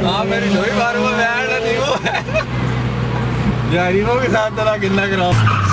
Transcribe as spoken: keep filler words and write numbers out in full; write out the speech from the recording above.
हाँ मेरी ढोई मारूंगा मैं नहीं वो यारी वो के साथ तेरा कितना कराऊं